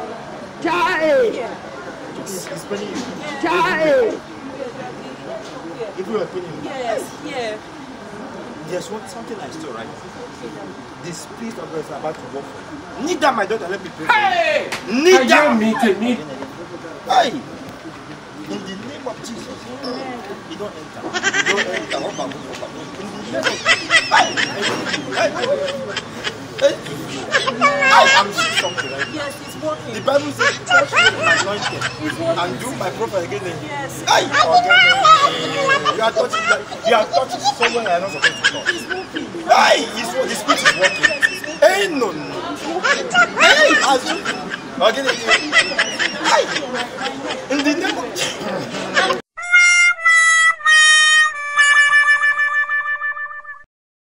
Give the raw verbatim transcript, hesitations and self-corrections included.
Chai! It's funny. Chai! If we were pinning. Yes, yeah. There's one something I still right. The spirit of God is about to work for you. Need that, my daughter, let me pray for Hey! you. Need that. Me, me. Hey! In the name of Jesus. You don't enter. You don't enter. Oh, babu, oh, babu. In the name of Jesus. Hey! Hey! I am seeing something right now. Yes, it's working. The Bible says, touch me with my anointing It's working. and do my prophet again. Yes. Hey! Okay. You are touching you are touching somewhere you are not supposed to touch. It's working. Hey! It's, the spirit is working. Hey, no, no. Hey! As you, again, again. Hey! In the name of